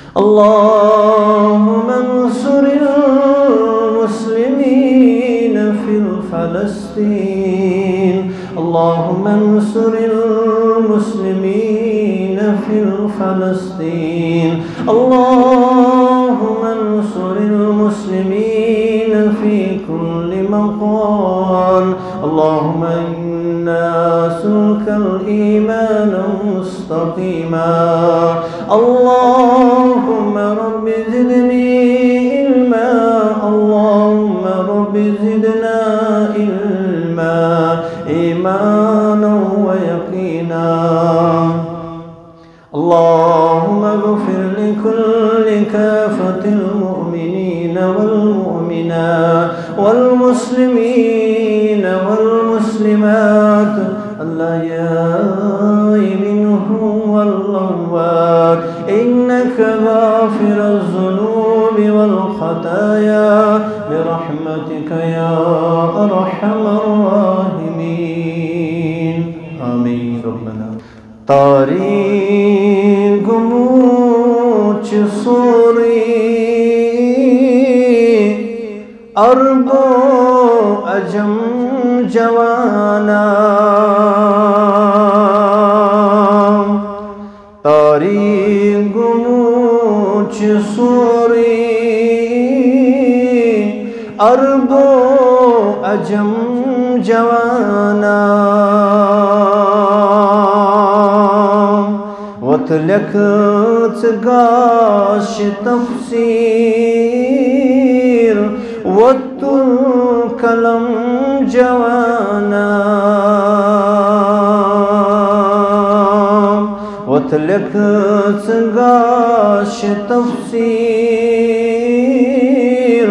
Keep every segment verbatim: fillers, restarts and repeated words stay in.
اللهم انصر المسلمين في فلسطين اللهم انصر المسلمين في فلسطين اللهم انصر المسلمين في كل مكان اللهم إنا نسألك الإيمان مستقيما اللهم رب زدني علما اللهم رب زدنا علما إيمانا ويقينا اللهم اغفر لكل كافة المؤمنين والمؤمنات والمسلمين والمسلمات الأحياء منهم والأموات إنك غافر الذنوب والخطايا برحمتك يا أرحم الراحمين آمين ربنا تاریک مجھ سوری عرب و عجم جوانا تاریک مجھ سوری عرب و عجم جوانا وتلكت قاش تفسير والكلم جوانا وتلكت قاش تفسير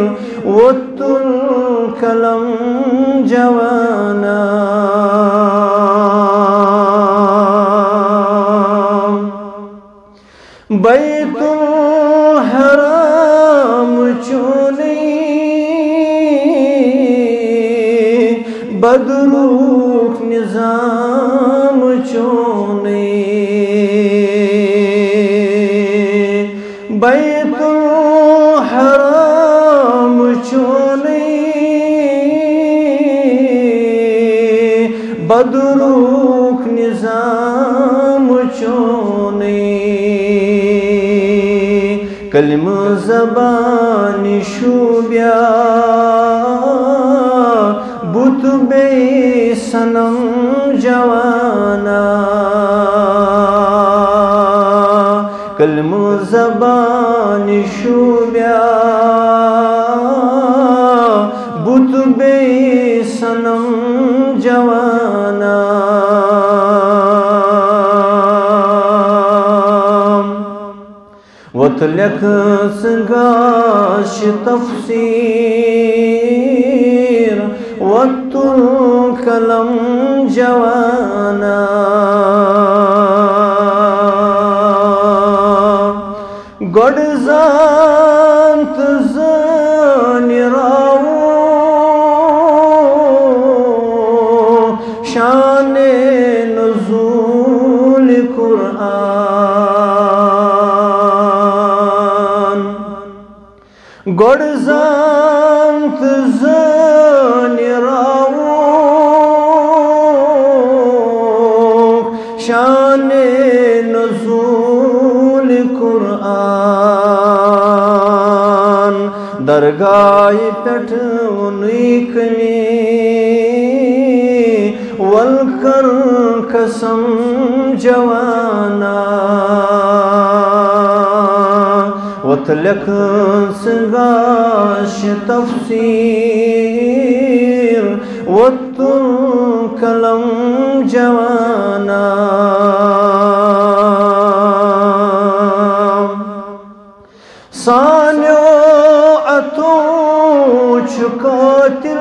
والكلم جوانا بیت الحرام چونی بدروک نظام چونی بیت الحرام چونی بدروک نظام چونی کلم زبان شوبیا بت بے صنم جوانا کلم زبان شوبیا بت بے صنم جوانا وتلك سقاش تفسير والكلم جوانا قد زانت زاني راو شان نزول قرآن گرزانت زانی راو شان نزول قرآن درگاہ پٹھ انہی کمی والکر قسم جوانا وتلك سقاش تفسير والكلم جوانا سانيو أتوش قاتل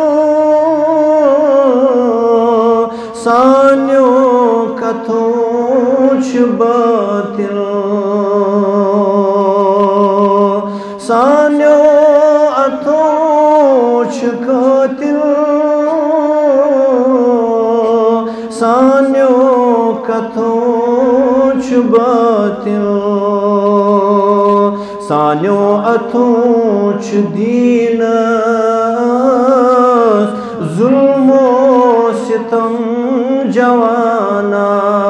سانيو كتوش باطل سانيو أتوش قاتل سانيو كتوش باطل سانیو اتھوچ دین ظلم و ستم جوانا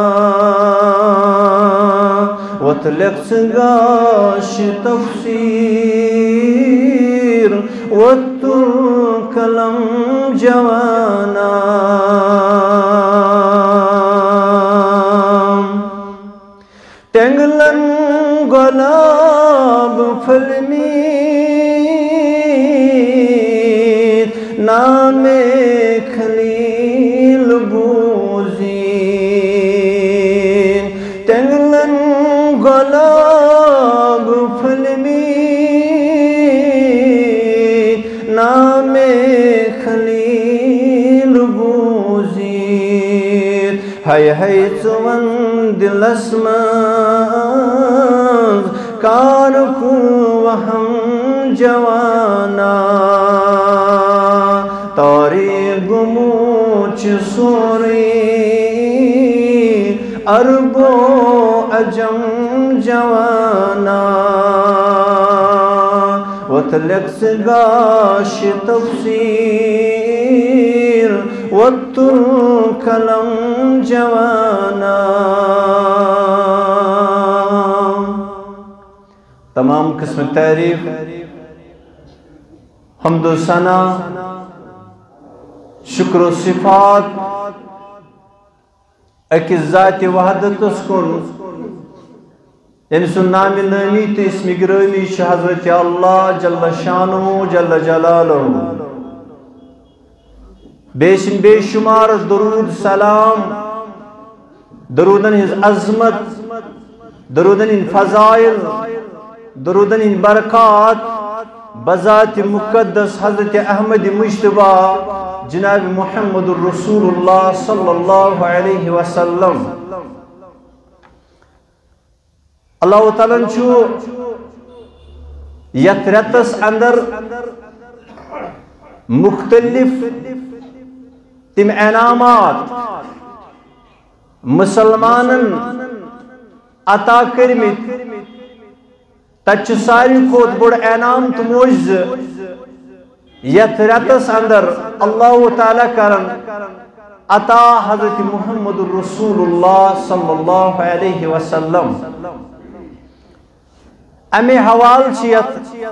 وطلق سنگاش تفسیر وطل کلم جوانا تنگلن گلاب فلمید نام خلیل بوزین تنگلن گلاب فلمید نام خلیل بوزین ہائے ہائے چون دل اسماز کارکو وہم جوانا تاری گموچ سوری عرب و عجم جوانا وطلق سگاش تفسیر وطل کلم جوانا تمام قسم تعریف حمد و ثنا شکر و صفات اکس ذات وحدت اسکن یعنی سن نام نامی تو اسم گرامی حضرت اللہ جل شانہ جل جلالہ بیشن بے شمار درود سلام درودن ہز عظمت درودن ان فضائل درودن ان برکات بذات مقدس حضرت احمد مجتبہ جناب محمد الرسول اللہ صلی اللہ علیہ وسلم اللہ تعالیٰ چھو یت رتس اندر مختلف تم انعامات مسلمانن عطا کرمت تچ ساری کھوت بڑ انعام تو معجز یت رتس اندر اللہ تعالیٰ کرن عطا حضرت محمد الرسول اللہ صلی اللہ علیہ وسلم امی حوال چیت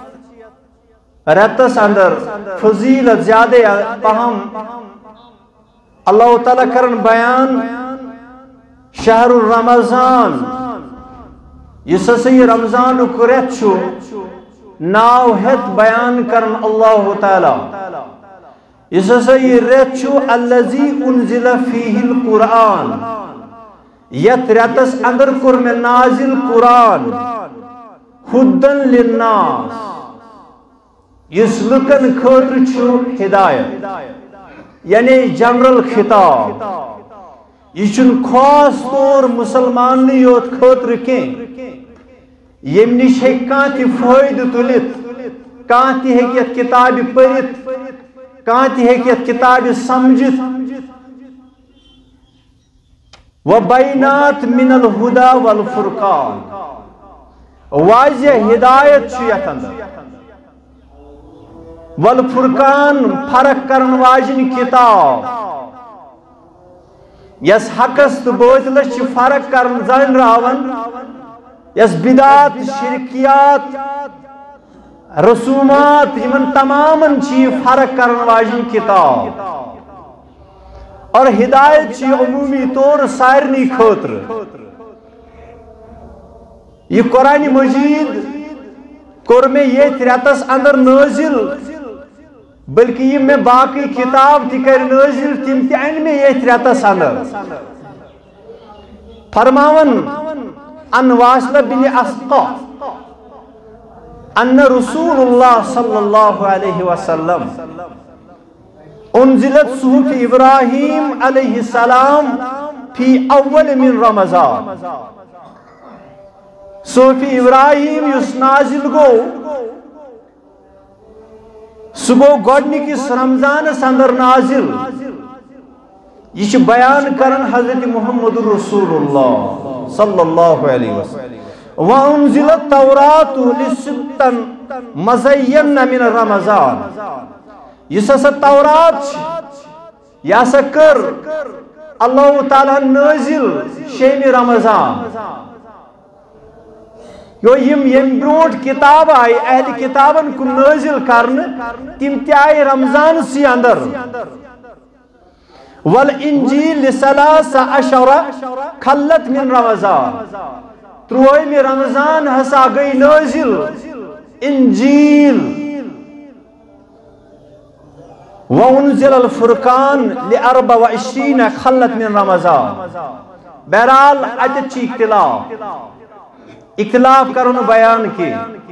رتس اندر فضیلت زیادہ پہم اللہ تعالیٰ کرن بیان شہر الرمضان یہ سسی رمضان کرت چھو ناو ہت بیان کرن اللہ تعالیٰ یہ سسی رت چھو اللذی انزل فیہ القرآن یت رتس اندر کر میں نازل قرآن خودن للناس یس لکن خطر چھو ہدایت یعنی جنرل خطاب یہ چن خاص طور مسلمان یوت خطر کی یم نش ہے کانتی فائد تلت کانتی ہے کہ کتاب پڑھت کانتی ہے کہ کتاب سمجھت وبینات من الہدا والفرقان واضح ہدایت چھیت اندر والفرقان فرق کرن واجن کتاب یس حقس تو باطلس چھ فرق کرن زن راون یس بدعات شرکیات رسومات یمن تمامن چھ فرق کرن واجن کتاب اور ہدایت چھ عمومی طور سارنی خاطر یہ قرآن مجید کور میں یہ رتس اندر نازل بلکہ یہ میں باقی کتاب تھی کر نازل تم تین میں یہ رتس اندر فرماون ان واصل بن اسقا ان رسول اللہ صلی اللہ علیہ وسلم انزلت صحف ابراہیم علیہ السلام فی اول من رمضان صحف ابراہیم یس نازل گو سگو گوڑنکس رمضان اندر نازل یہ بیان کرن حضرت محمد رسول اللہ صلی اللہ علیہ وسلم وَأُنزِلَ التَّوْرَاتُ لِسِتًّا مَزَيَّنَّ مِنَ رَمَضان یُس ہسا تورات یہ ہسا کر اللہ تعالیٰ نازل شیمِ رمضان یو یم یم برونٹ کتاب آئی اہل کتابن کو نازل کرن تم تی آئی رمضان سی اندر والانجیل لثلاث عشر خلت من رمضان تروئی میں رمضان ہسا گئی نازل انجیل وانزل الفرقان لاربع وعشرین خلت من رمضان بہرحال اتت اختلاف اختلاف کرن بیان کی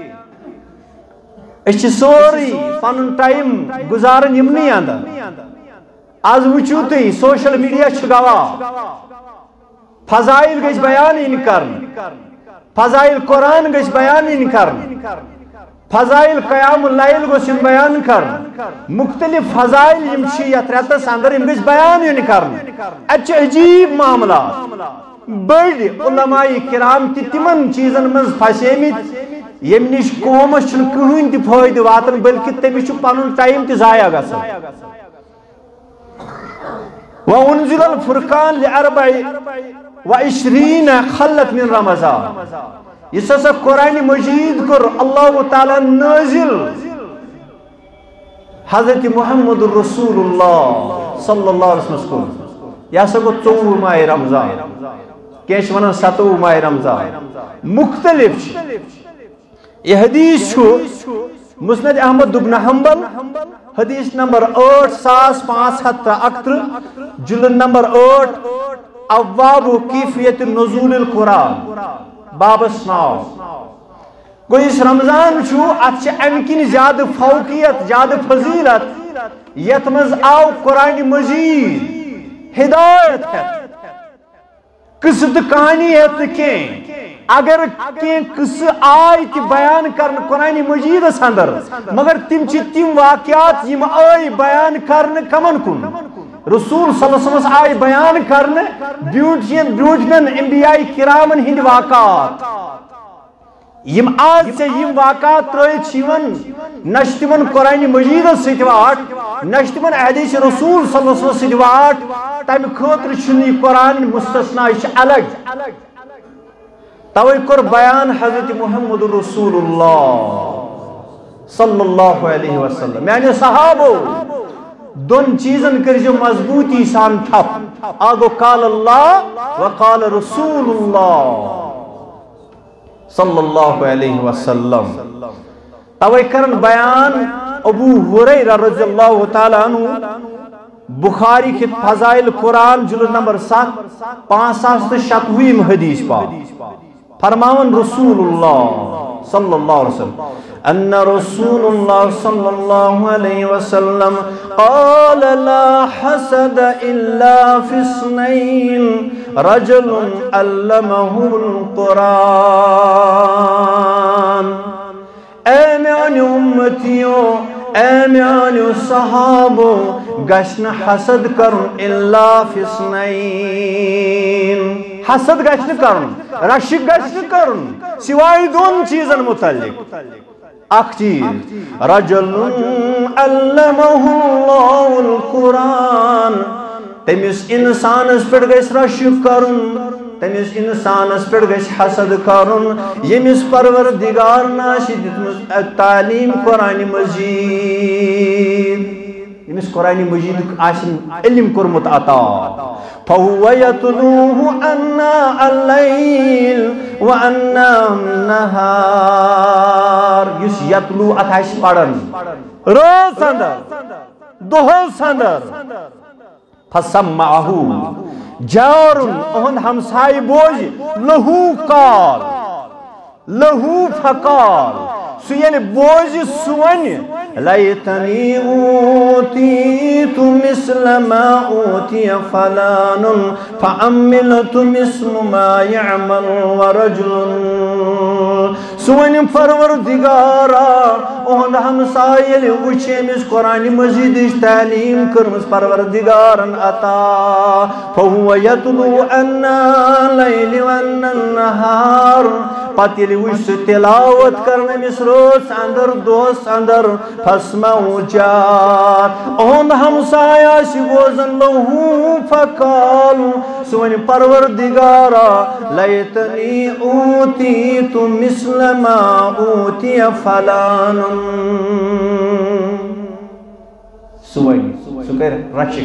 اس سوری پن ٹائم گزارن یمنی اندر آج وچو تی سوشل میڈیا گواہ فضائل گش بیان ان کرن فضائل قرآن گش بیان ان کرن فضائل قیام اللیل گوش ان بیان کرن مختلف فضائل یمشی یت ریتس اندر ان گش بیان ان کرن اچھا عجیب معاملات بڑی علماء کرام تی تمن چیزن من پھسیمت یم نش قومس چھن کہین تی فائدہ واتن بلکہ تمس چھ پنن ٹائم تی ضائع گژھان وانزل الفرقان لاربع وعشرین خلت من رمضان اس ہسا قرآن مجید کر اللہ تعالی نازل حضرت محمد رسول اللہ صلی اللہ علیہ وسلم یہ ہسا گو ژووُہ ماہ رمضان کیش ونان ستووُہ ماہ رمضان مختلف یہ حدیث چھو مسند احمد بن حنبل حدیث نمبر آٹھ ساس پانچ ہتھ اکتر جلد نمبر آٹھ ابواب کیفیت نزول القرآن بابس ناو کوئی اس رمضان چھو اچھے امکن زیادہ فوقیت زیادہ فضیلت یتمز آو قرآن مجید ہدایت ہے قصد کہانی ہے تکیں اگر کین قصہ آئی تی بیان کرن قرآن مجید اندر مگر تم چی تم واقعات یم آئی بیان کرن کمن کن رسول صلی اللہ علیہ وسلم آئی بیان کرن بیوٹین بیوٹین انبیاء کرامن ہند واقعات یم آج سے یم واقعات ترائے چیون نشتمن قرآن مجید ستواٹ نشتمن حدیث رسول صلی اللہ علیہ وسلم ستواٹ تم خطر چنی قرآن مستثنا اش الگ توئی کر بیان حضرت محمد رسول اللہ صلی اللہ علیہ وسلم یعنی صحابو دون چیزن کر جو مضبوطی سان تھپ آگو قال اللہ وقال رسول اللہ صلی اللہ علیہ وسلم توئی کرن بیان ابو ہریرہ رضی اللہ تعالیٰ عنہ بخاری کی فضائل قرآن جلد نمبر سات پانچ ساست شتویم حدیث پاک فرماون رسول اللہ صلی اللہ علیہ وسلم ان رسول اللہ صلی اللہ علیہ وسلم قال لا حسد الا فی اثنین رجل علمہ القرآن اے میانی امتیوں اے میانی صحابوں گشن حسد کرن الا فی اثنین حسد گشن کرن رشک گشن کرن سوائے دون چیزن متعلق اک چیز رجل علمہ اللہ القرآن تمیس انسان اس پر گیس رشک کرن تمیس انسان اس پر گیس حسد کرن یمیس پروردگار ناشی دیتمس تعلیم قرآن مجید یمیس قرآن مجید آشن علم کرمت عطا فهو يتلوه أنا الليل وأنا النهار يس يتلو أتاش پڑھن روز سندر دہو سندر فسمعه جار اہن ہمسائی بوج لہو قال لہو فقال سو یعنی بوج سون لیتنی اوتیت مثل ما اوتی فلان فعملت مثل ما يعمل ورجل سونم پروردگارا اہند ہمسائے ییٚلہِ وٕچھ أمِس قرآنِ مجیدٕچ تعلیٖم کٔرمٕژ پروردگارن عطا فهو يتلو عنا الليل والنهار پتہٕ ییٚلہِ وٕچھ سُہ تلاوت کرن أمِس رٲژ اندر دۄہس اندر فاسمعوا جات اہند ہمسایہ آسہِ بوزن لہو فقالوا سُہ وَنہِ پروردگارا لیتنی اوتیت مثل ما اوتی فلان سُہ وَنہِ سُہ کَرِ رچک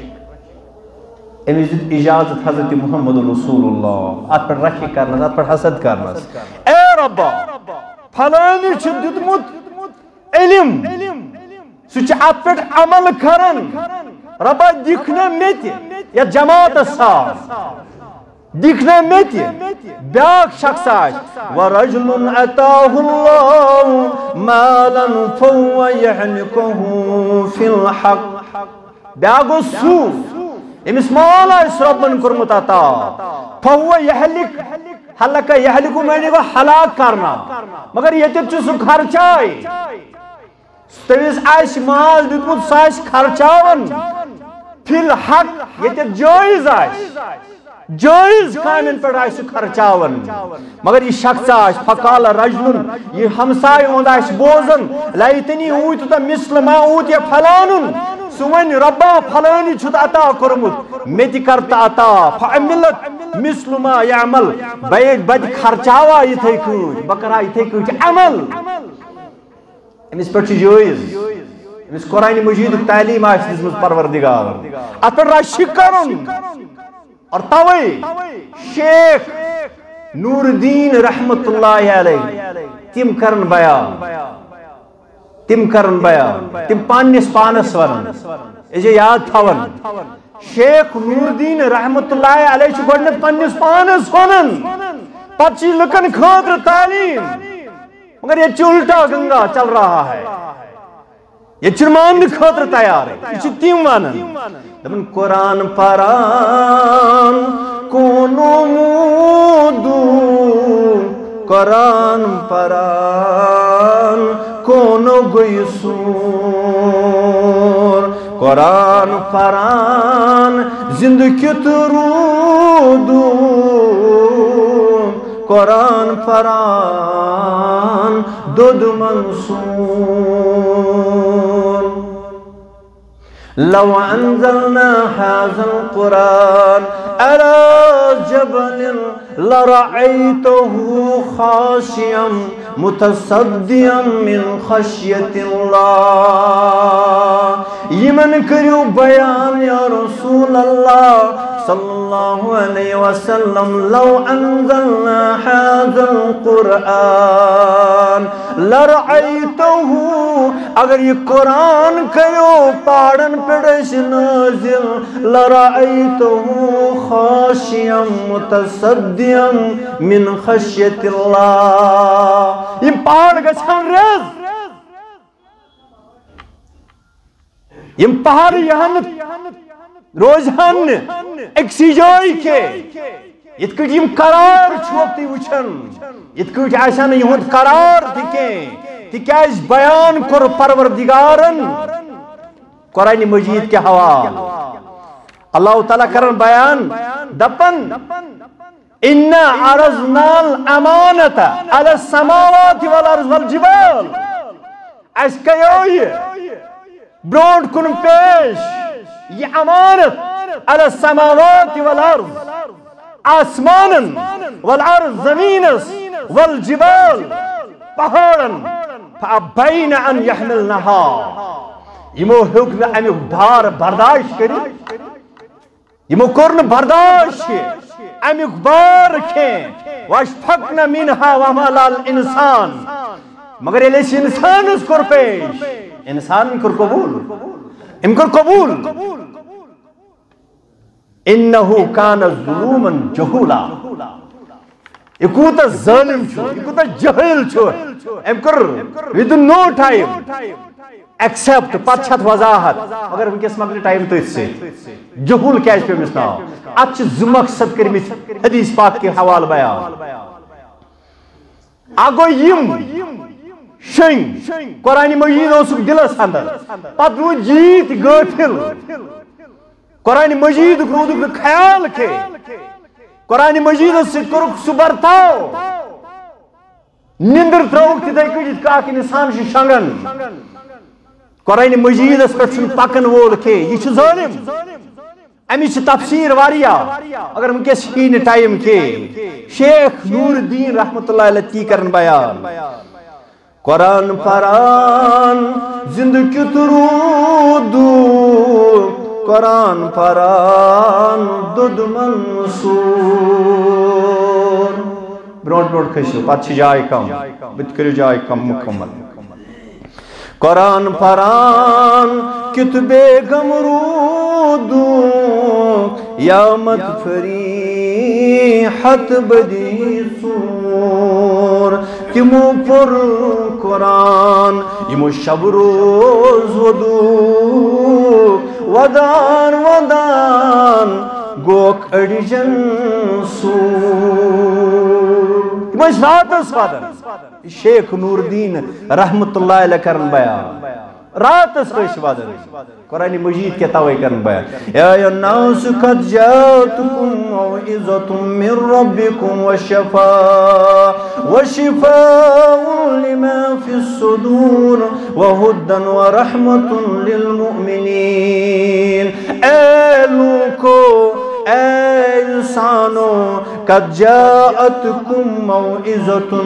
أمِس دیُت اجازت حضرت محمد رسول اللہ اتھ پٮ۪ٹھ رچک کرنس اتھ پٮ۪ٹھ حسد کرنس اے ربا فلٲنہِ چھُ دیُتمُت علم سُہ چھُ اتھ پٮ۪ٹھ عمل کران ربا دِکھ نہ مےٚ تہِ یتھ جماعتس ساس دِکھ نہ مےٚ تہِ بیٛاکھ شخص آسہِ ورجل اتاه الله مالا فهو يحلقه في الحق بیٛاکھ گوٚو سُہ أمِس مال آسہِ رۄبن کوٚرمُت عطا فهو يحلق حلق يحلق معنی گوٚو ہلاک کرنا مگر ییٚتٮ۪تھ چھُ سُہ خرچاے تٔمِس آسہِ مال دیُتمُت سُہ آسہِ خرچاوان فی الحق ییٚتٮ۪تھ جٲیز آسہِ جٲیز کامٮ۪ن پٮ۪ٹھ آسہِ سُہ خرچاوان مگر یہِ شخص آسہِ فقال رجلن یہِ ہمسایہِ ہُنٛد آسہِ بوزان لیتنی اوتیت مثل ما اوتی فلانن سُہ وَنہِ ربا فلٲنہِ چھُتھ عطا کوٚرمُت مےٚ تہِ کر تہٕ عطا فعملت مثل ما یعمل بہٕ بہٕ خرچاوا یِتھَے کٔٹھۍ بہٕ کرہا یِتھَے کٔٹھۍ عمل أمِس پٮ۪ٹھ چھُ جٲیز أمِس قرآنِ مجیدُک تعلیٖم آسہِ دِژمٕژ پروردگار اتھ پٮ۪ٹھ رشک کرُن اور توے شیخ نور الدین رحمت اللہ علیہ تم کرن بیان تم کرن بیان تم پانس پانس ونن اسے یاد تھاون شیخ نور الدین رحمت اللہ علیہ چھ گۄڈنیٚتھ پانس پانس ونن پتہٕ چھ لُکن خٲطرٕ تعلیٖم مگر یہ الٹا گنگا چل رہا ہے یہ چرمان خاطر تیار ہے یہ تیم وانن دبن قرآن پران کونو مودو قرآن پران کونو گیسور قرآن پران زندگی ترودو قرآن پران دود منصور لو انزلنا هذا القرآن على جبل لرأيته خاشعا متصدعا من خشية الله يمن كريو بيان يا رسول الله صلى الله عليه وسلم لو أنزلنا هذا القرآن لرأيته اگر یہ قرآن کرو پاڑن پڑش نازل لرأيته خاشعا متصدعا من خشية الله یہ پاڑ گژھان رز یہ پہاڑ یہاں روزان اکسی جائی کے یت کٹ یم قرار چھوپتی وچھن یت کٹ آسان یہود قرار دکیں تکیاز بیان کر پروردگارن قرآن مجید کے حوال اللہ تعالیٰ کرن بیان دپن اِنَّا عَرَضْنَا الْأَمَانَةَ عَلَى السَّمَاوَاتِ وَالْأَرْضِ وَالْجِبَالِ اس کہو یہ برونڈ کن پیش یہ امانت علی السماوات والارض آسمانن والارض زمینس والجبال پہاڑن فابین ان یحملنها یمو حکم امیک بار برداشت کری یمو کرن برداشت امیک بار کھیں واشفقن منها وحمل الانسان مگر یہ لیس انسان اس کر پیش انسان کر قبول ام کر قبول انہو کان ظلوما جہولا یہ کوتا ظالم چھو یہ کوتا جہل چھو ام کر within no time accept پتشت وضاحت اگر ہم کس مقلی ٹائم تو اس سے جہول کیش پہ مسنا اچھ زمقصد کرمی حدیث پاک کے حوال بیان آگو یم شنگ قرآن مجید اوسک دلس اندر پتہ روٗد جیت غٲفل قرآن مجید رودک خیال کے قرآن مجید ست کورک سہ برتاو نندر تروک تتھے کٔنۍ یِتھ کٔنۍ اکھ انسان چھُ شنگان قرآن مجیدس پہ پکن وول کے یہ ظالم امچ تفسیر واریاہ اگر ونکس ہی نہ ٹائم کے شیخ نور الدین رحمت اللہ علیہ تی کرن بیان قرآن پران زند کیت رود قرآن پران دود منصور برونٹ برونٹ کھسو پتہ جائے کم بت کرو جائے کم مکمل قرآن پران کت بیگم رودو یامت فریحت بدی سور تمو پر قرآن یمو شب روز ودو ودان ودان گوک اڑجن سور تمس راتس ودن شیخ نور الدین رحمت اللہ علیہ کرن بیان راتس ٲسۍ ودن قرآن مجید کے توے کرن بیان یا الناس قد جاءتكم موعظة من ربكم وشفاء وشفاء لما في الصدور وهدى ورحمة للمؤمنين اے لوکو اے انسانو قد جاءتكم موعظة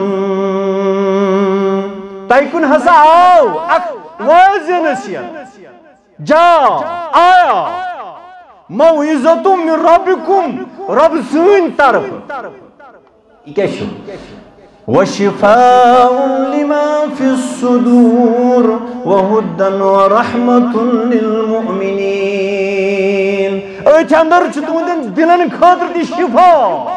تائکن ہسا آو اک واضح نصیحت جا آیا موعظۃ من ربکم رب سین طرف یہ کیا شو وشفاء لما في الصدور وهدى ورحمة للمؤمنين ایتھ اندر چھ تہندین دلن خاطر دی شفا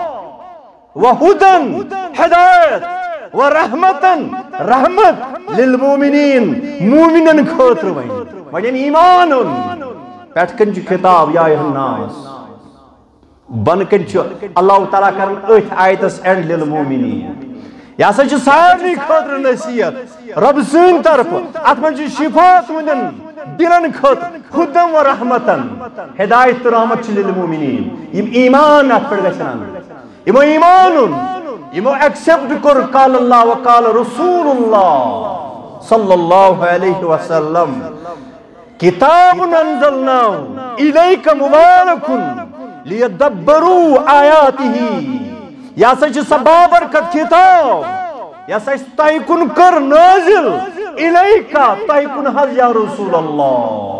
وهدى ہدایت ورحمتن رحمت للمؤمنین مومنن خاطر وین وین ایمان پیٹھ کن چھ خطاب یا ایھا الناس بن کن چھ اللہ تعالیٰ کرن ایتھ آیتس اینڈ للمؤمنین یہ ہسا چھ سارنی خاطر نصیحت رب سن طرف ات من چھ شفا تہندین دلن خاطر خدم و رحمتن ہدایت رحمت چھ للمؤمنین یم ایمان ات پہ گژھن یمو ایمان یمو ایکسپٹ کر قال اللہ وقال رسول اللہ صلی اللہ علیہ وسلم کتاب انزلناه الیک مبارک لیدبروا آیاتہ یا سچ سبابرکت کتاب یا سچ تائکن کر نازل الیکا تائکن حض یا رسول اللہ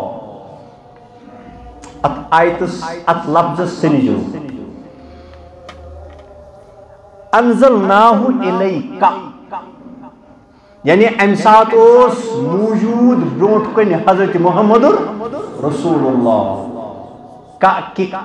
ات آیتس ات لفظ سنجو انزلناه الیکا یعنی امسات اس موجود برونٹ کن حضرت محمد رسول اللہ کا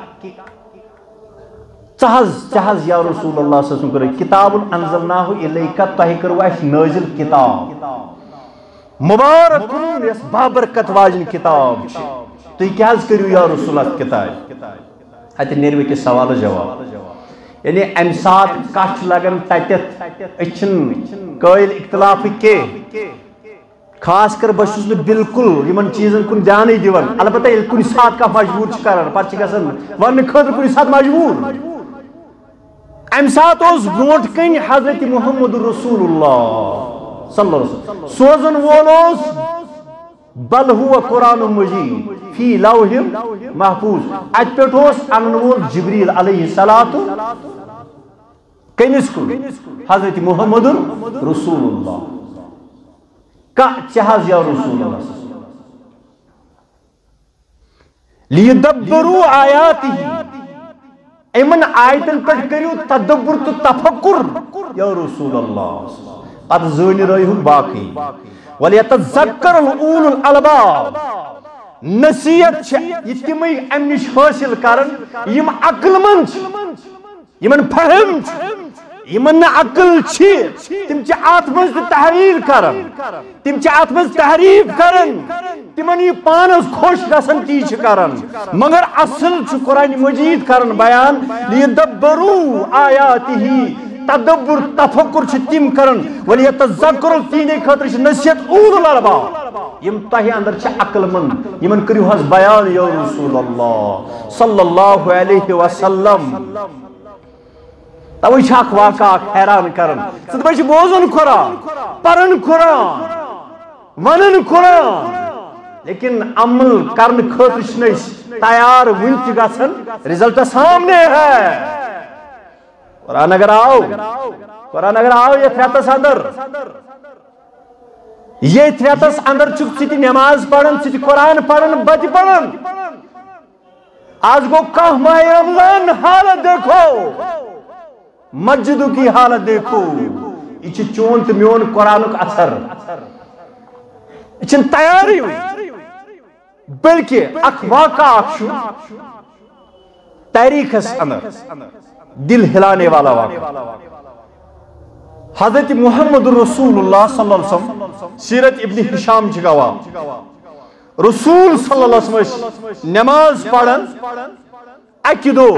چہز چہز یا رسول اللہ صلی اللہ علیہ وسلم کتاب انزلناه الیکا تہ کرو اس نازل کتاب مبارک اس بابرکت واجن کتاب تو کیا کرو یا رسول اللہ کتاب ات نیروی کے سوال جواب یعنی ام سات کچھ لگن تتت اچھن قائل اختلاف کے خاص کر بس بالکل یمن چیزن کن دھیان دیوان البتہ یل کن سات کا مجبور کران پتہ گژھان ون خاطر کن سات مجبور ام سات اس برونٹ کن حضرت محمد رسول اللہ صلی اللہ علیہ وسلم سوزن وول بل ہوا قرآن مجید فی لوح محفوظ ات پہ انن وول جبریل علیہ الصلوۃ کمس کن حضرت محمد رسول اللہ کا چہز یا رسول اللہ لیدبروا آیاتہ امن آیتن پر کریو تدبر تو تفکر یا رسول اللہ ات زین رہی باقی وَلْيَتَذَكَّرُ الْأُولُو الْأَلْبَابِ نصیحت یہ تمہیں ام نش حاصل کرن یم عقل مند یمن فہم یمن عقل چھ تم چھ ات مز تحلیل کرن تم چھ ات مز تحریف کرن تمن یہ پانس خوش گژھن تی چھ کرن مگر اصل چھ قرآن مجید کرن بیان لیدبروا آیاتہ تدبر تفکر چھ تم کرن ولیتذکر تینے خاطر چھ نصیحت اول الالباب یم تہ اندر چھ عقل مند یمن کریو حظ بیان یا رسول اللہ صلی اللہ علیہ وسلم توئی چھ اخ واقعہ حیران کرن ست بچ بوزن قرآن پرن قرآن ونن قرآن لیکن عمل کرن خاطر چھ تیار ون تہ گژھن رزلٹ سامنے ہے قرآن اگر آؤ قرآن اگر آؤ یہ ریتس اندر یہ ریتس اندر چھ ثہ نماز پڑھن ثہ قرآن پڑھن بچ پڑھن آج گو کہ ماہ رمضان حالت دیکھو مسجدوں کی حالت دیکھو یہ چھ چون تو میون قرآنک اثر یہ چھ تیاری بلکہ اخ واقعہ چھو تاریخ اندر دل ہلانے والا واقعہ حضرت محمد رسول اللہ صلی اللہ علیہ وسلم سیرت ابن ہشام چھ گواہ رسول صلی اللہ علیہ وسلم نماز پڑھن اکی دو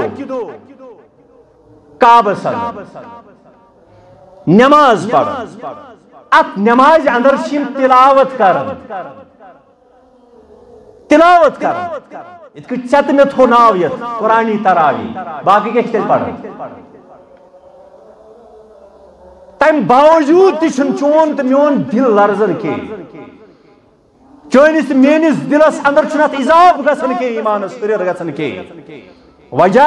کعبہ اندر نماز پڑھن ات نماز اندر چھ تلاوت کرن تلاوت کرن ات کو چت میں تھو ناو یت قرآنی تراوی باقی کیا تیل پڑھن تم باوجود تشن چون تو میون دل لرزن کی چونس میانس دلس اندر چھنت اضاف گژھن کی ایمانس ہریر گژھن کی وجہ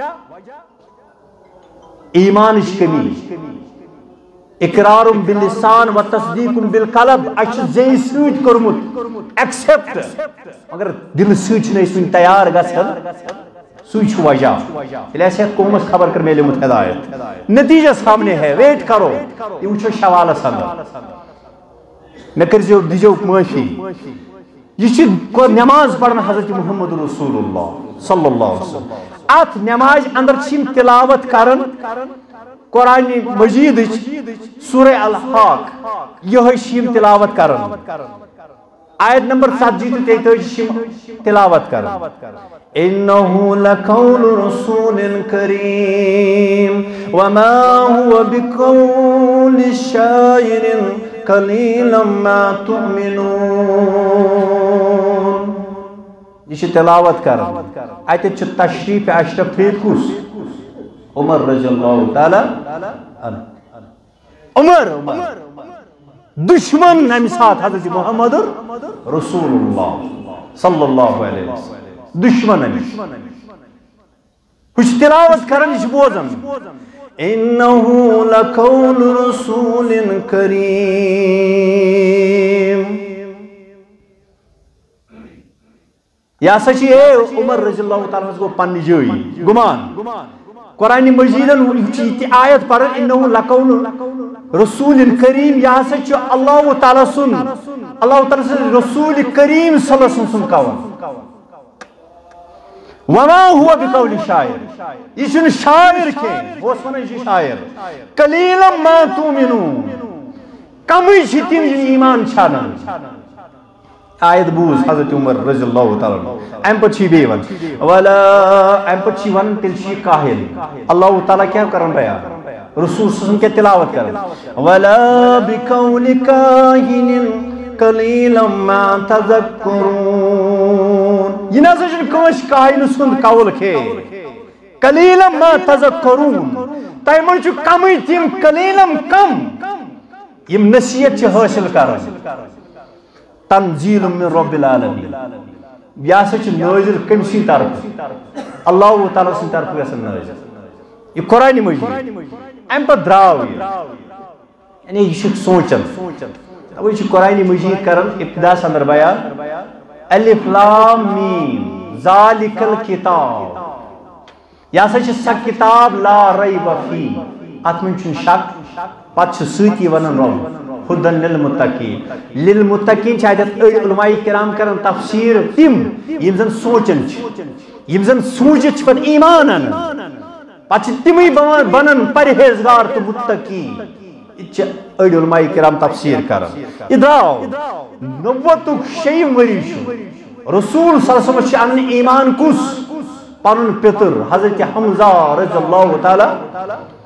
ایمانش کمی اقرار باللسان و تصدیق بالقلب اچھ زی سوچ کرمت ایکسپٹ مگر دل سوچ نہیں سن تیار گژھن سوچ وجہ ایسے قومس خبر کر میلے مت ہدایت نتیجہ سامنے ہے ویٹ کرو یہ وچھو شوالس اندر میں کرزیو دیجو معافی یہ چھ نماز پڑھنا حضرت محمد رسول اللہ صلی اللہ علیہ وسلم ات نماز اندر چھم تلاوت کرن قرآن مجید سورہ الحاق یہ شیم تلاوت کرن آیت نمبر سات جیت تیتوج شیم تلاوت کرن انہو لقول رسول کریم وما هو بقول شاعر قلیلا ما تؤمنون یہ تلاوت کرن آیت چھ تشریف اشرف فید کس عمر رضی اللہ تعالی عمر دشمن نمی ساتھ حضرت محمد رسول اللہ صلی اللہ علیہ وسلم دشمن نمی کچھ تلاوت کرن اس بوزن انہو لقول رسول کریم یا سچی ہے عمر رضی اللہ تعالیٰ کو پنی جوئی گمان قرآن مجیدن آیت پر انہو لقول رسول کریم یا سچ اللہ تعالیٰ سن اللہ تعالیٰ سن رسول کریم صلی اللہ علیہ وسلم کون وما ہوا بقول شاعر یہ سن شاعر کے وہ سن شاعر قلیلا ما تؤمنون کمی چھتیم جن ایمان چھانا آیت بوز حضرت عمر رضی اللہ تعالیٰ ایم پچھی بیون ولا ایم پچھی ون تلشی قاہل اللہ تعالیٰ کیا کرن رہا رسول صلی اللہ علیہ وسلم کے تلاوت کرن ولا بقول کاہن قلیلا ما تذکرون یہ نہ سجن کمش کاہن سن قول کے قلیلا ما تذکرون تیمن چو کمی تیم قلیلا کم یم نصیحت چھ حاصل کرن تنزیل من رب العالمین یا سچ نازل کمسی طرف اللہ تعالیٰ سی طرف گژھن نازل یہ قرآن مجید ام پر دراو یعنی یہ چھ سوچن وہ چھ قرآن مجید کرن ابتدا اندر بیان الف لام میم ذالک الکتاب یا سچ سا کتاب لا ریب فی ات من چھ شک پت چھ ستی ونن رب خدن للمتقین للمتقین چاہیت علماء کرام کرن تفسیر تم یم زن سوچن یم زن سوچت پت ایمانن پت تمی بنن پرہیزگار تو متقی اڑ علماء کرام تفسیر کرن ادراو نبوتک شیم وریشو رسول صلی اللہ علیہ وسلم ان ایمان کس پنن پتر حضرت حمزہ رضی اللہ تعالی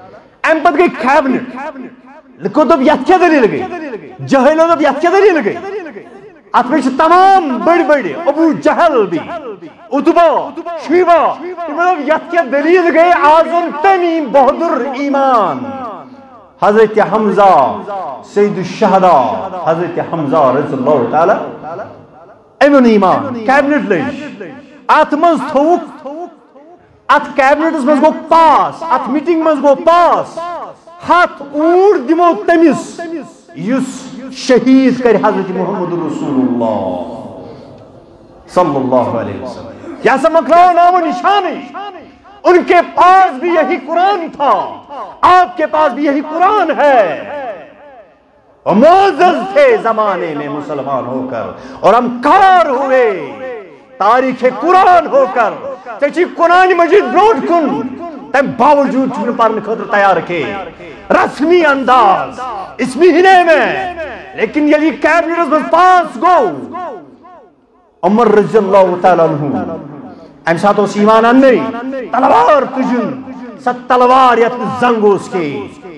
ام پت گئی کیبنٹ لکھو دب یت کیا دلیل گئی جہلو دب یت کیا دلیل گئی ات میں تمام بڑی بڑی ابو جہل بھی اتبا شیبا مطلب یت کیا دلیل گئی اعظم تمیم بہادر ایمان حضرت حمزہ سید الشہداء حضرت حمزہ رضی اللہ تعالی امن ایمان کیبنٹ لج ات مز تھوک ات کیبنٹس مز گو پاس ات میٹنگ مز گو پاس ہاتھ اور دمو تمس یس شہید کر حضرت محمد رسول اللہ صلی اللہ علیہ وسلم کیا سا مکلاؤ نام و نشان ان کے پاس بھی یہی قرآن تھا آپ کے پاس بھی یہی قرآن ہے اور معزز تھے زمانے میں مسلمان ہو کر اور ہم کار ہوئے تاریخ قرآن ہو کر چچی قرآن مجید بروٹ کن تم باوجود چھوڑ پارنے خطر تیار کے رسمی انداز اس مہینے میں لیکن یلی کیبنٹس میں پاس گو عمر رضی اللہ تعالیٰ عنہ ام ساتھ اس ایمان اننی تلوار تجن ست تلوار یت زنگوس کے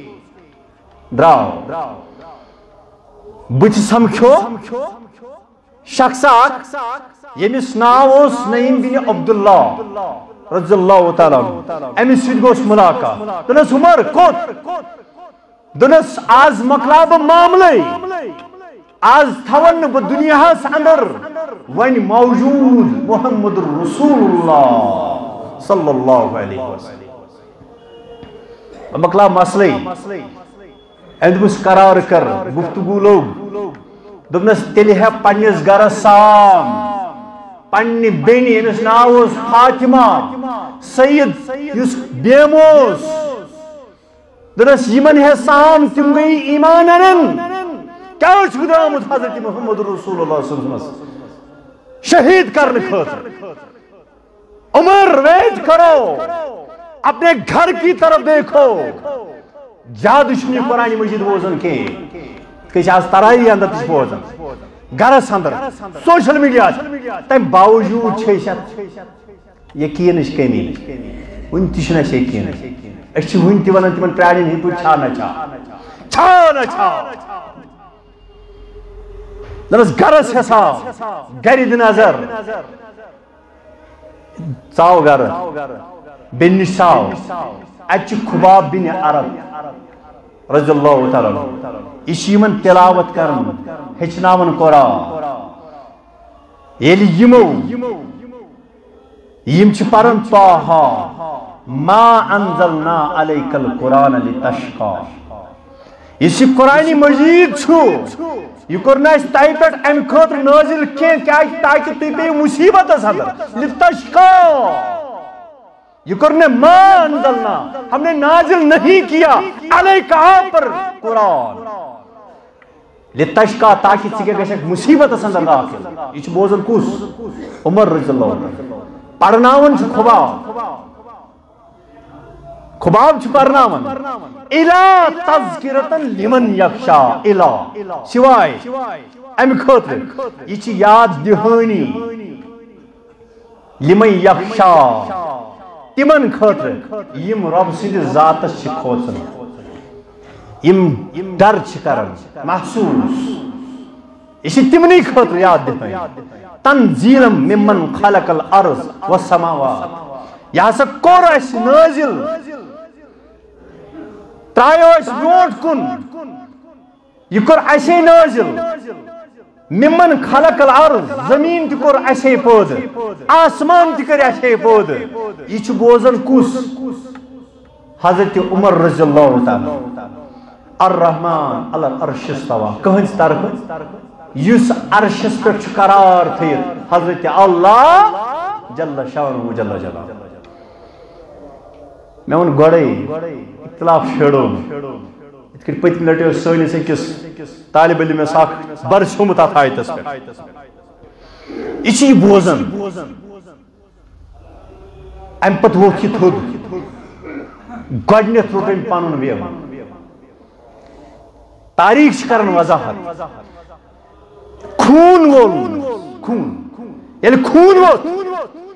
دراو بچ سمکھو شخص اک یمس ناو اس نعیم بن عبداللہ رضی اللہ تعالیٰ امس سید گوس ملاقات دنس عمر کوت دنس آز مکلاب معاملے آز تھون ب دنیا اندر ون موجود محمد رسول اللہ صلی اللہ علیہ وسلم مکلاب مسئلے اندمس قرار کر گفتگو لوگ دنس تیلی ہے پنیس گر سام پنی بینی امس ناوس فاطمہ سید یس بیموس دنس یمن ہے سام تم گئی ایمان انن کیا چھو آمد حضرت محمد رسول اللہ صلی اللہ علیہ وسلم شہید کرنے خاطر عمر ویٹ کرو اپنے گھر کی طرف دیکھو جادشنی قرآن مجید بوزن کے کچھ آج ترائی اندر تش بوزن گرس اندر سوشل میڈیا تم باوجود چھیشت یقینش کمی ون تشنا یقین اچھ ون تی ونن تمن پرانین ہی پوچھ چھانا چھا چھانا چھا دنس گرس حساب گرد نظر ژاو گر بنش ژاو اچ خباب بن عرب رضی اللہ تعالی یہ یمن تلاوت کرن ہچناون قرآن ییل یمو یم چھ پرن طٰہٰ ما انزلنا علیک القرآن لتشقی یہ قرآن مجید چھو یہ کرنا اس تائی پیٹ ام خطر نازل کین کیا تاکہ تُوی پہ مصیبت اندر لتشقی یہ کرنے ما انزلنا ہم نے نازل نہیں کیا علیک آپ پر قرآن لتشقی تاکہ چکے گئے مصیبت اندر داخل یہ چھ بوزن کس عمر رضی اللہ عنہ پڑھناون چھ خباب خباب چھ پرناون الا تذکرتن لمن یخشا الا سوائے ام خطر یہ چھ یاد دہانی لمن یخشا تمن خطر یم رب سند ذاتس چھ کھوژن یم ڈر چھ کرن محسوس یہ چھ تمنی خطر یاد دہانی تنزیلم ممن خلق الارض والسماوات یہ سا کور اس نازل ترائیو اس برونٹ کن یہ کور ایسے نازل ممن خلق الارض زمین تی کور ایسے پود آسمان تی کر ایسے پود یہ چھ بوزن کس حضرت عمر رضی اللہ تعالی الرحمن علی العرش استوى کہنس طرف یس عرشس پر چھ قرار تھی حضرت اللہ جل شانہ جل جلالہ میں ان گوڑے اختلاف شیڑو ات کر پتم لٹو سنس اکس طالب علم ساک برشومت ات آیتس پہ یہ بوزن ام پت ووت یہ تھود گۄڈنیتھ روٹ ام پنن ویو تاریخ کرن وضاحت خون وول خون یعنی خون ووت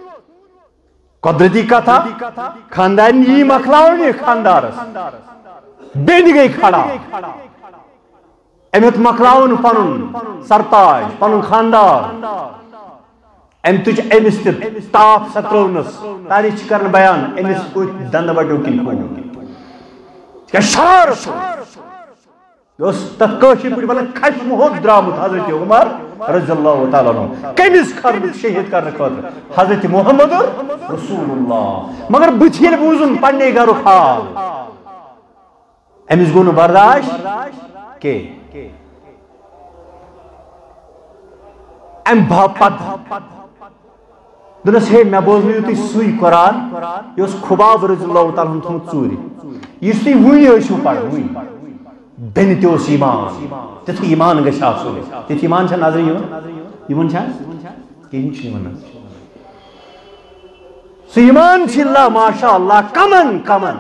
قدرتی کتھا خاندان یہ مکلاون یہ خاندارس بیٚنہِ گٔے کھڑا أمۍ ہیوٚت مۄکلاوُن پنُن سرتاج پنُن خاندار أمۍ تُج أمِس تہِ تاپھ سۄ ترٛٲونَس تاریخ چھِ کران بیان أمِس أتھۍ دنٛدٕ وَٹیو کِنۍ کھوٚن تِکیٛازِ شار اوس یہِ اوس تَتھ کٲشِر پٲٹھۍ وَنان کھشمہٕ ہوٚت درٛامُت حضرت عمر رضی اللہ تعالیٰ عنہ کٔمِس خٲطرٕ شہیٖد کرنہٕ خٲطرٕ حضرت محمد رسول اللہ مگر بٕتھِ ییٚلہِ بوٗزُن پنٛنے گرُک حال أمِس گوٚو نہٕ برداشت کینٛہہ اَمہِ باپتھ دوٚپنَس ہے مےٚ بوزنٲیِو تُہۍ سُے قرآن یہِ اوس خُباب رضی اللہ تعالیٰ ہن تھوٚمُت ژوٗرِ یُس تُہۍ وٕنہِ ٲسِو پران وٕنہِ بیٚنہِ تہِ اوس ایٖمان تیُتھُے ایٖمان گژھِ آسُن تیُتھ ایٖمان چھا نظرِ یِوان یِوان چھا کِہیٖنۍ چھُنہٕ یِوان سُہ ایٖمان چھِ اللہ ماشاء اللہ کمن کمن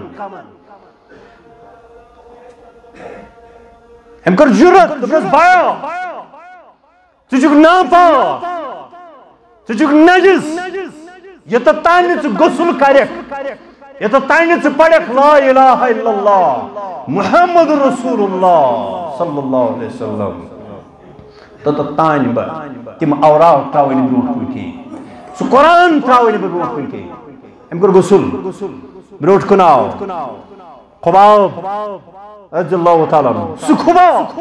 أمۍ کٔر جُرت دوٚپنَس بایا ژٕ چھُکھ ناپاک ژٕ چھُکھ نجس یوٚتتھ تانۍ نہٕ ژٕ غسل کرکھ یوٚتتھ تانۍ نہٕ ژٕ پرکھ لا الہ الا اللہ محمد رسول اللہ صلی اللہ علیہ وسلم توٚتتھ تانۍ بہٕ تِم اوراق تراوٕے نہٕ برونٛٹھ کُن کِہیٖنۍ سُہ قرآن تراوٕے نہٕ بہٕ برونٛٹھ کُن کِہیٖنۍ أمۍ کوٚر غسل برونٛٹھ کُن آو خُباب رضی اللہ تعالیٰ عنہ سُہ خُباب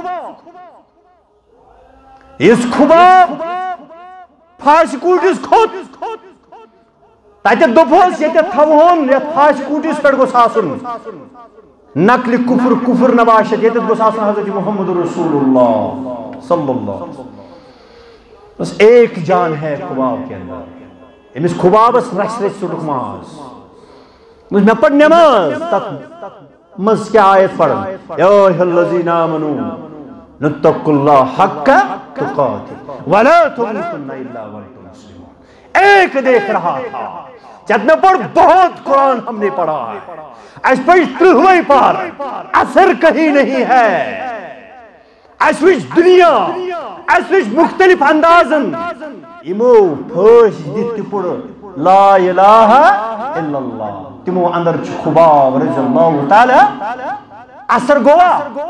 یُس خُباب پھاسہِ کوٗٹِس کھوٚت تتٮ۪تھ دوٚپہوس ییٚتٮ۪تھ تھاوہون یتھ پھاسہِ کوٗٹِس پٮ۪ٹھ گوٚژھ آسُن نقلِ کُفر کُفر نباشت ییٚتٮ۪تھ گوٚژھ آسُن حضرت محمد رسول اللہ صلی اللہ بس ایک جان ہے خُباب کے اندر أمِس خُبابس رچھ رچھ ژوٚٹُکھ ماز مےٚ پٔر نٮ۪ماز تتھ منٛز کیٛاہ آیت پران یا ایُہا الذیٖنَ آمنوٗ اتقوا اللہ حق تقاتہ ولا تموتن الا وانتم مسلمون ایک دیکھ رہا تھا جب میں پڑھ بہت قرآن ہم نے پڑھا ہے اس پڑھ ترہویں پار اثر کہیں نہیں ہے اس وچ دنیا اس وچ مختلف اندازن یمو پھٲسۍ دِتھ تہِ پوٚر لا الہ الا اللہ تمو اندر چھُ خُباب رضی اللہ تعالیٰ اثر گوا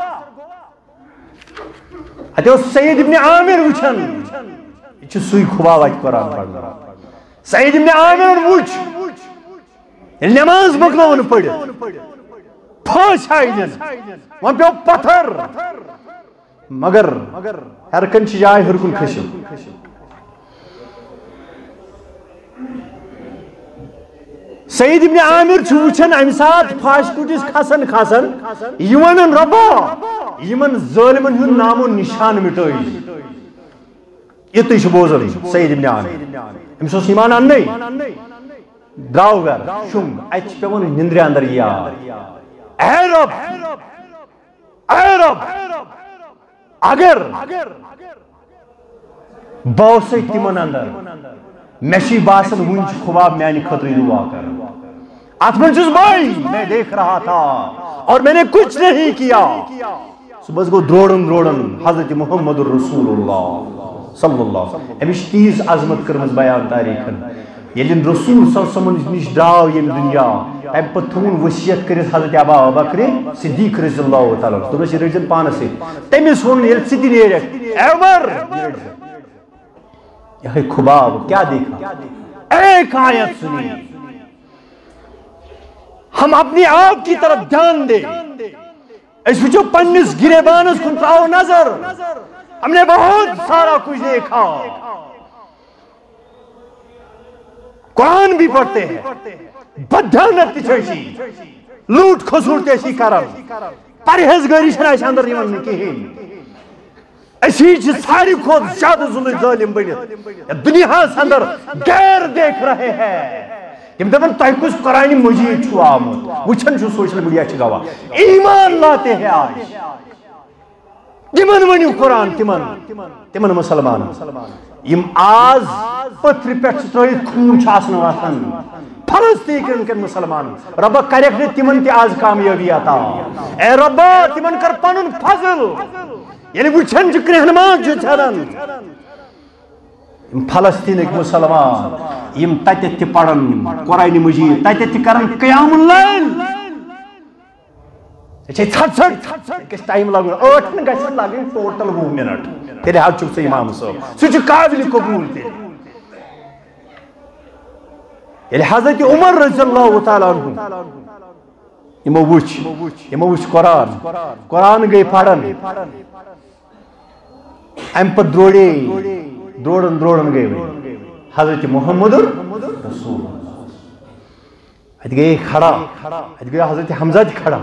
اتہِ اوس سعید ابن عامر وٕچھان یہِ چھُ سُے خُباب اتہِ قرآن پران سعید ابن عامر وٕچھ ییٚلہِ نٮ۪ماز مۄکلٲوٕن پٔرِتھ پھٲسۍ آیہِ دِنہٕ وۄنۍ پیوٚو پتھر مگر ہر کُنہِ چھِ جاے ہیوٚر کُن کھٔسِو سعید ابن عامر چھُ وٕچھان امہِ ساتہٕ پھاسہِ کوٗٹِس کھسان کھسان یہِ وَنان رۄبا یِمن ظٲلمن ہُنٛد نامو نِشان مِٹٲیِو یِتُے چھُ بوزان سعید ابن عامر أمِس اوس ایٖمان اَننٕے درٛاو گرٕ شُنٛگ اَتہِ چھِ پیوان نِندرِ اندر یاد اے رۄب اے رۄب اگر بہٕ اوسَے تِمن اندر مےٚ چھُے باسان وُنہِ چھُ خُباب میانہِ خٲطرٕ دُعا کران اتھ منٛز چھُس بٕے میں دیکھ رہا تھا اور میں نے کچھ نہیں کیا صُبحس گوٚو درٛوڑُن درٛوڑُن حضرت محمد رسول اللہ صلی اللہ أمِس چھِ تیٖژ عظمت کٔرمٕژ بیان تاریٖخن ییٚلہِ رسول صلی اللہ علیہ وسلمن نِش درٛاو ییٚمہِ دُنیا تمہِ پتہٕ تھوٚوُن ؤصیت کٔرِتھ حضرت ابا بکرِ صدیٖق رضی اللہ تعالیٰ دوٚپنس یہِ رٔٹۍزٮ۪ن پانس سۭتۍ تٔمِس ووٚن ییٚلہِ ژٕ تہِ نیرکھ اے عمر یہِ رٔٹۍزٮ۪ن یہ خُباب کیا دیکھا ایک آیت سنی ہم اپنی آپ کی طرف دھیان دیں اس وچو پنس گریبانس کن تراؤ نظر ہم نے بہت سارا کچھ دیکھا قرآن بھی پڑھتے ہیں بدھانت تیچھوشی لوٹ خسور تیسی کرم پرہیزگاری چھنہ اس اندر یمن کہین اسی چھ ساری کھوت زیادہ ظالم بنت دنیا اندر غیر دیکھ رہے ہیں تم دپن تہ کس قرآن مجید چھو آمد وچھن چھو سوشل میڈیا چھ گواہ ایمان لاتے ہیں آج تمن ونیو قرآن تمن تمن مسلمان یم آز پتھر پہ ترائیت خون چھ آسن واتن فلسطین کن مسلمان رب کرک نے تمن تی آز کامیابی عطا اے رب تمن کر پنن فضل یعنی وچھن چھ کرہنمان چھ چھرن فلسطین ایک مسلمان یم تتت تی پڑھن قرآن مجید تتت تی کرن قیام اللیل یہ ٹھٹ ٹھٹ ٹائم لگن ٲٹھن گژھن لگن ٹوٹل وُہ منٹ تیٚلہِ حظ چھُکھ ژٕ امام صٲب سُہ چھُ قابلِ قبوٗل تیٚلہِ ییٚلہِ حضرت عمر رضی اللہ تعالیٰ عنہ یمو وٕچھ یمو وٕچھ قرآن قرآن گٔے پرن امہِ پتہٕ درٛوڑے درٛوڑن درٛوڑن گٔے وۄنۍ حضرت محمد رسول اتہِ گٔے کھڑا اتہِ گٔے حضرت حمزہ تہِ کھڑا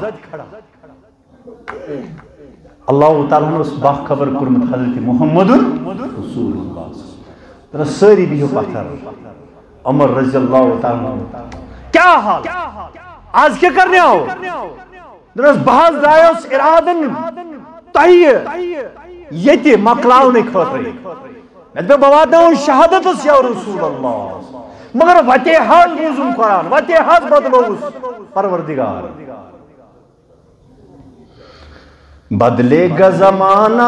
اللہ تعالیٰ ہن اوس باخبر کوٚرمُت حضرت محمد رسول اللہ سٲری بِہِو پتھر عمر رضی اللہ تعالیٰ کیا حال آج کیا کرنے آو دنس بحث دائیوس ارادن تہیہ یتی مقلاونے خطرے میں تو بوادنا ہوں شہادت اس یا رسول اللہ مگر وطیحات موزم قرآن وطیحات بدلوس پروردگار بدلے گا زمانہ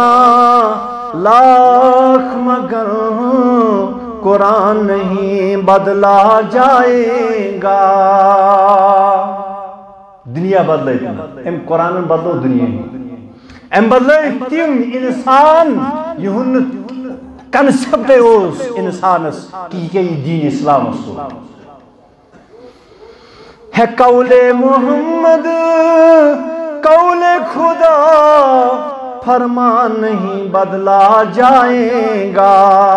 لاکھ مگر قرآن نہیں بدلا جائے گا دنیا بدلے ام قرآن بدلو دنیا ام بدلے تم انسان یہن کنسپٹ اس انسانس کی یہ دین اسلام اس ہے قول محمد قول خدا فرمان نہیں بدلا جائے گا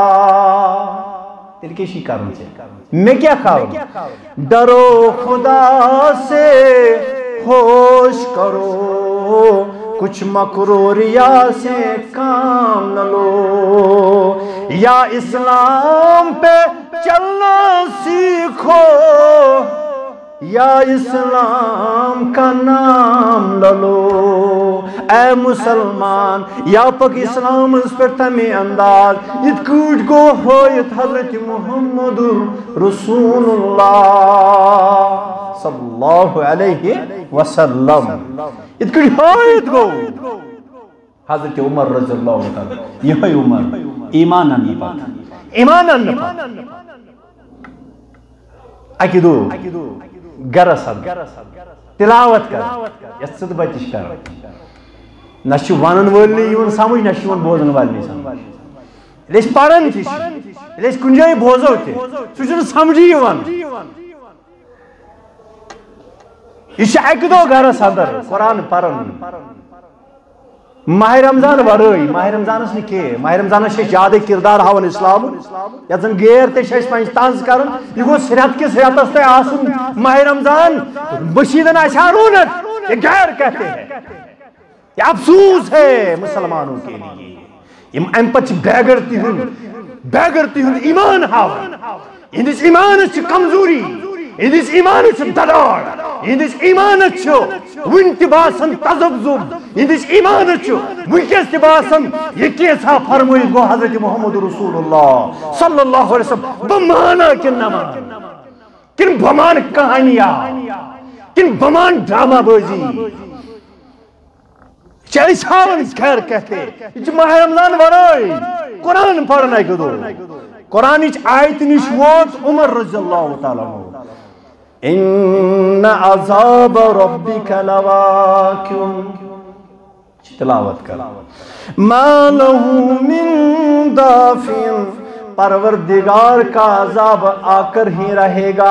تیل کیشی کارن سے میں کیا کھاؤں ڈرو خدا سے ہوش کرو کچھ مکروریا سے کام نہ لو یا اسلام پہ چلنا سیکھو یا اسلام کا نام للو اے مسلمان یا پک اسلام اس پر تمہیں انداز ات کوٹ کو ہویت حضرت محمد رسول اللہ صلی اللہ علیہ وسلم ات کوٹ ہویت کو حضرت عمر رضی اللہ تعالیٰ یہ عمر ایمان انہ پاک ایمان انہ پاک اکی دو گرس تلاوت کر یس صد بچش کر نشو وانن والنی یون سمجھ نشو ون بوزن والنی سمجھ لیش پارن تیش لیش کنجائی بوزو تے سوچن سمجھی یون یہ ایک دو گرس اندر قرآن پارن ماہ رمضان ورئی ماہ رمضان اس نے کیے ماہ رمضان سے زیادہ کردار ہاون اسلام یا زن غیر تے شش پنج تانز کرن یہ گو سرات کے سرات اس تے آسن ماہ رمضان بشیدن اشارونت یہ غیر کہتے ہیں یہ افسوس ہے مسلمانوں کے لیے یہ امپچ بیگرتی ہن بیگرتی ہن ایمان ہاون اندس ایمان چھ کمزوری اندس ایمان چھ دلار اندس ایمان چھ ونتباسن تذبذب اندس ایمان چھ ونکس تباسن یہ کیسا فرموئی گو حضرت محمد رسول اللہ صلی اللہ علیہ وسلم بمانا کن نمان کن بمان کہانیاں کن بمان ڈرامہ بازی چاہیے ساون خیر کہتے یہ ماہ رمضان ورائی قرآن پڑھنا ہے دو قرآن اچ آیت نش ووت عمر رضی اللہ تعالیٰ عنہ ان عذاب ربک لواقع تلاوت کر ما له من دافع پروردگار کا عذاب آ کر ہی رہے گا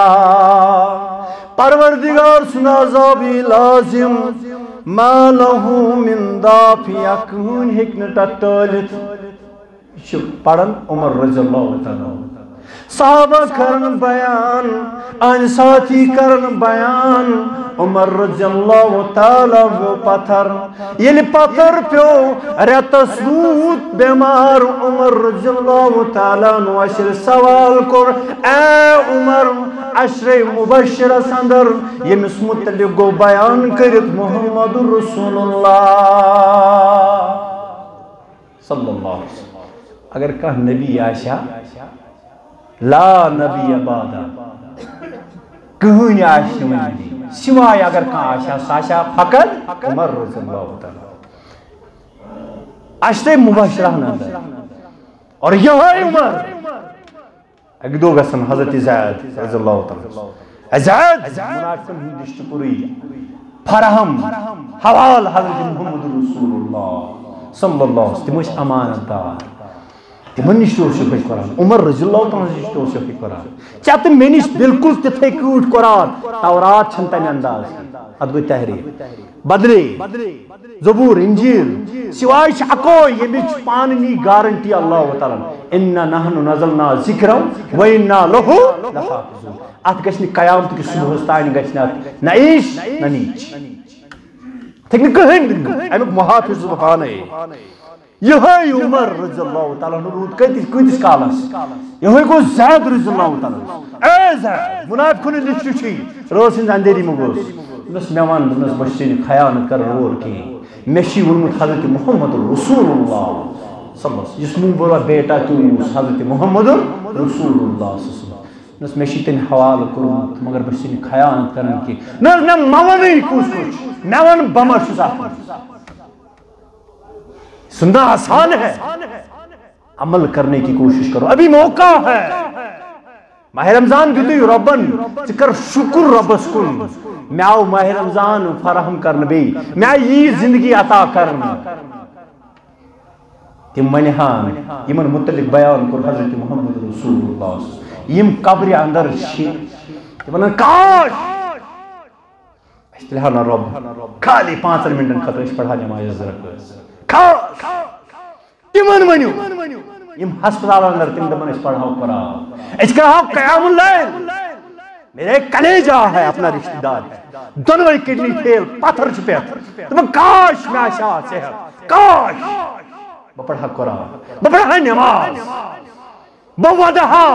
پروردگار سنا عذابی لازم ما له من دافع کون ہکن ٹٹلت پڑھن عمر رضی اللہ تعالیٰ صحابہ کرن بیان آن ساتھی کرن بیان عمر رضی اللہ تعالیٰ وہ پتھر یلی پتھر پیو ریتس روت بیمار عمر رضی اللہ تعالیٰ نو عشر سوال کر اے عمر عشر مبشر سندر یہ مسمت لگو بیان کرت محمد رسول اللہ صلی اللہ علیہ وسلم اگر کہ نبی آشا لا نبی بعد کہنی آشی منی سوائے اگر کہ آشا ساشا فقط عمر رضی اللہ تعالیٰ عشر مبشرہ اندر اور یہ ہے عمر اگر دو گسن حضرت زید رضی اللہ تعالیٰ زید منافقن ہندشت پوری فراہم حوال حضرت محمد رسول اللہ صلی اللہ علیہ وسلم تم امانت دار تمن نش تہ قرآن عمر رضی اللہ عنہ نش تہ قرآن ژےٚ تہٕ مےٚ نش بالکل تِتھے کٲٹھۍ قرآن تورات چھنہٕ تمہِ انداز اتھ گوٚو تحریف بدلے زبور انجیل سوائے چھ اکو ییٚمِچ پاننی گارنٹی اللہ تعالیٰ انا نحن نزلنا ذکرا وانا لہو لحافظون اتھ گژھِ نہٕ قیامت کِس صبحس تانۍ گژھِ نہٕ اتھ نہ عیش نہ نیچ تھیٚکہِ نہٕ کٕہٕنۍ امیُک محافظ بہٕ پانے یہے عمر رضی اللہ تعالیٰ عنہ روٗد کۭتِس کۭتِس کالس یہے گوٚو زید رضی اللہ تعالیٰ اے زید منافقن لسٹ چھی روز ہٕنٛز اندھیری منٛز گوٚس دوٚپنس مےٚ ون دوٚپنس بہٕ چھُس ژےٚ خیانت کرن وول کِہیٖنۍ مےٚ چھُے ووٚنمُت حضرت محمد رسول اللہ صلی اللہ علیہ وسلم یُس مونٛگ بولا بیٹا تہِ اوس حضرت محمد رسول اللہ صلی اللہ علیہ وسلم دوٚپنس مےٚ چھُے تٔمۍ حوالہٕ کوٚرمُت مگر بہٕ چھُس ژےٚ خیانت کران کینٛہہ نہ حظ مےٚ مہ وَنٕے کُس کُس چھُ مےٚ وَن بہٕ ما چھُس اتھ منٛز سننا آسان ہے عمل کرنے کی کوشش کرو ابھی موقع ہے ماہ رمضان دیتے ربن ذکر شکر ربس کن میں آو ماہ رمضان فراہم کرن بی میں آو یہ زندگی عطا کرن تم منہان یمن متعلق بیان کر حضرت محمد رسول اللہ یم قبر اندر چھ تمن کاش استلہانا رب خالی پانچ منٹن خطر اس پڑھا نماز ذرا کاش تمن ونیو یم ہسپتال اندر تم دپن اس پڑھاؤ قرآن اس کہاؤ قیام اللیل میرے کلیجہ ہے اپنا رشتہ دار ہے دونوں کڈنی فیل پتھر چھپیت تم کاش میں آشا صحت کاش بپڑھا قرآن بپڑھا نماز بودہا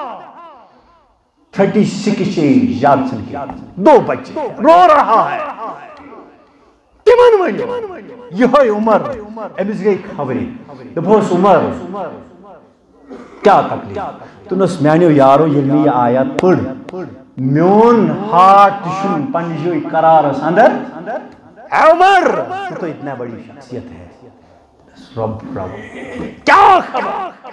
تھرٹی سکس ایج یاد چھن کیا دو بچے رو رہا ہے تمن ونیو یہ عمر امس گئی خبری دپوس عمر کیا تکلیف تنس میانیو یارو یل یہ آیات پڑھ میون ہارٹ تشن پنجوئی قرارس اندر اے عمر تو اتنا بڑی شخصیت ہے رب رب کیا خبر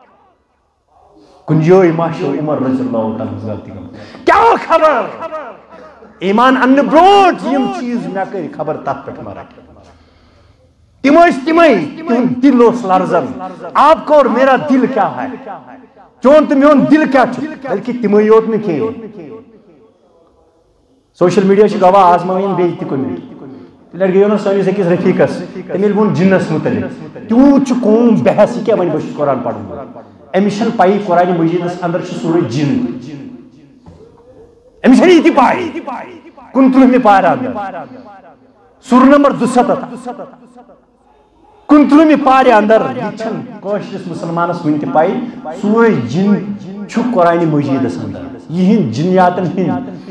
کنجوئی ماشو عمر رضی اللہ تعالیٰ غلطی کیا خبر ایمان ان بروٹ یم چیز میں کر خبر تات پٹ مارا تمس تمئی تم دل اس لرزن آپ کو اور میرا دل کیا ہے چون تو میون دل کیا چھ بلکہ تمئی یوت نہ کی سوشل میڈیا چھ گواہ آزمائن بے تہ کن لڑ گیو نا سٲنِس أکِس رفیقس تم ییٚلہِ ووٚن جنس متعلق تیوٗت چھُ قوم بحث کیٛاہ وۄنۍ بہٕ چھُس قرآن پرُن أمِس چھنہٕ پایی قرآن مجیدس اندر چھُ سورُے جن أمِس چھنہٕ یہِ تہِ پاے کُنترٕہمہِ پارِ اندر سور نمبر دُسَتتھ کُنترٕہمہِ پارِ اندر یہِ چھنہٕ کٲشرِس مُسلمانس وٕنہِ تہِ پاے سورُے جن چھُ قرآن مجیدس اندر یِہنٛدۍ جنیاتن ہٕنٛدۍ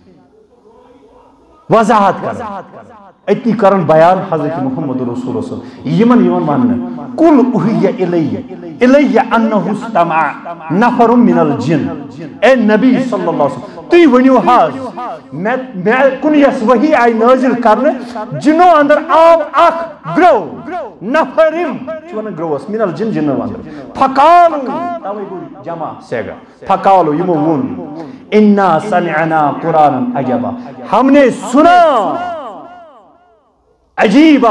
وضاحت کران اتنی کرن بیان حضرت محمد رسول اللہ یمن یمن ون قل اوحی الی الی انہ استمع نفر من الجن اے نبی صلی اللہ علیہ وسلم تُہۍ ؤنِو حظ میں کُنہِ یۄس وحی آیہِ نٲزِل کرنہٕ جنو اندر آو اکھ گروہ نفرم چھِ ونان گروہس من الجن جنو اندر فقالو توے گوٚو جمع سیگا فقالو یمو ووٚن انا سمعنا قرآنا عجبا ہم نے سنا عجیبہ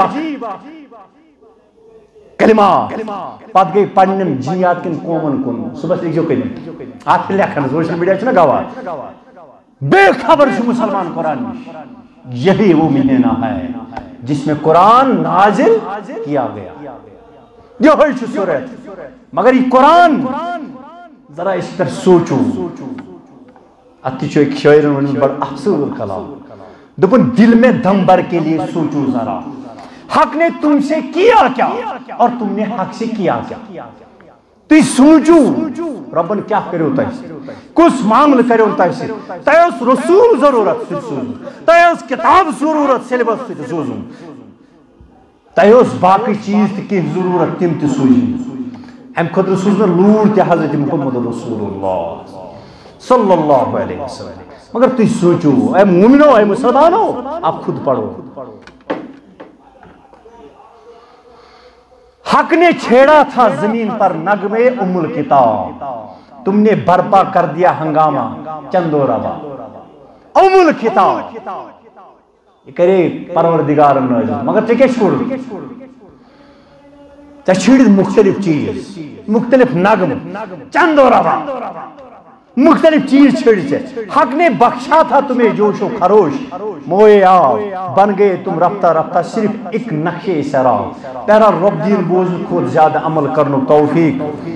کلمات پت گئی پنن جنیات کن قومن کن صبح لکھو کن آت لکھن سوشل میڈیا چھنا گواہ بے خبر چھو مسلمان قرآن یہی وہ مہینہ ہے جس میں قرآن نازل کیا گیا یہی چھو صورت مگر یہ قرآن ذرا اس پر سوچو اتی چھو ایک شاعرن ونی بڑا افسر کلام دپن دل میں دم بھر کے لیے سوچو ذرا حق نے تم سے کیا کیا اور تم نے حق سے کیا کیا تو سوچو ربن کیا کرے ہوتا ہے کس معامل کرے ہوتا ہے تایا اس رسول ضرورت سے سوزن تایا اس کتاب ضرورت سیلیبس سے سوزن تایا اس باقی چیز کی ضرورت تم تی سوزن ہم خود رسول نے لور تی حضرت محمد رسول اللہ صلی اللہ علیہ وسلم مگر تُہۍ سوچو اے مومنو اے مسلمانو آپ خود پڑھو حق نے چھیڑا تھا زمین پر نغمے ام الکتاب تم نے برپا کر دیا ہنگامہ چندو ربا ام الکتاب یہ کرے پروردگار نازل مگر ٹھیک ہے چھوڑ تے چھڑ مختلف چیز مختلف نغم چند اور روا مختلف چیز چھڑ سے حق نے بخشا تھا تمہیں جوش و خروش موئے آؤ بن گئے تم رفتہ رفتہ صرف ایک نقشے سرا پیرا رب دین بوزن خود زیادہ عمل کرنو توفیق